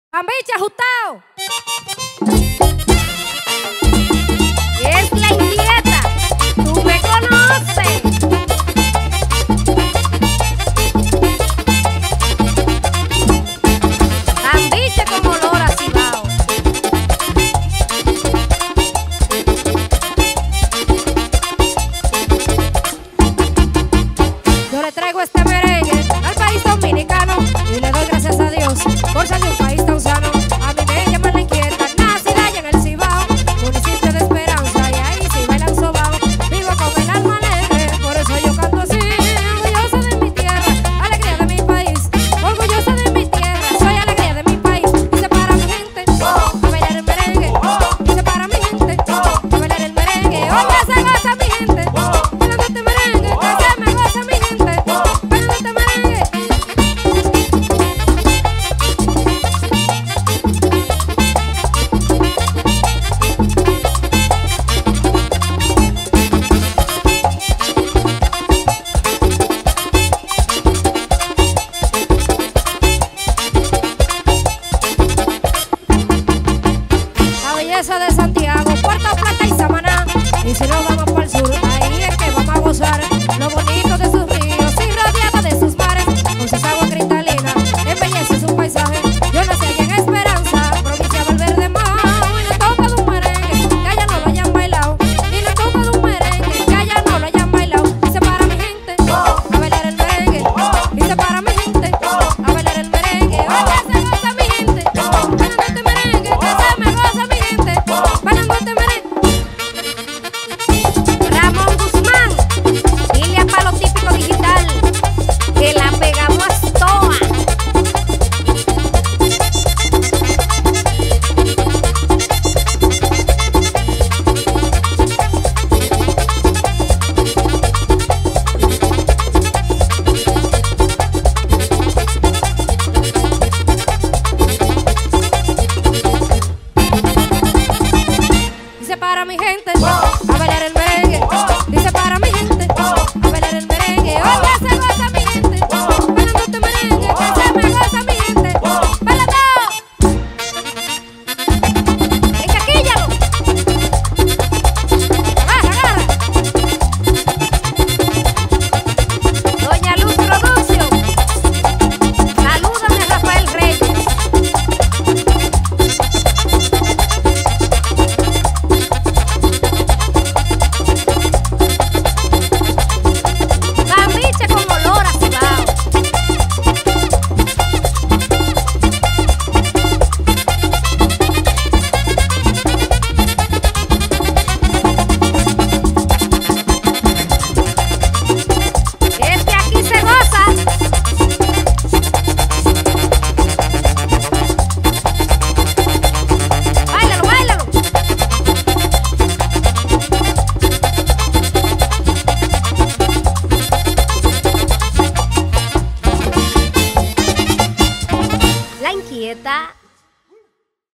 Cambiche ajustado. Es la inquieta. Tú me conoces. Cambiche como olor a cibao. Yo le traigo este merengue al país dominicano y le doy gracias a Dios por ser de un país tan sano. A mí me llaman la inquieta, nacida allá en el Cibao, municipio de Esperanza, y ahí sí bailan sobao. Vivo con el alma alegre, por eso yo canto así. Orgullosa de mi tierra, alegría de mi país. Orgullosa de mi tierra, soy alegría de mi país. Dice para mi gente, a bailar el merengue. Dice para mi gente, a bailar el merengue. Oiga, se goza mi gente, bailando este merengue, que se me goza mi gente, bailando este merengue. La belleza de Santiago, Puerto Plata y Samaná. Y si no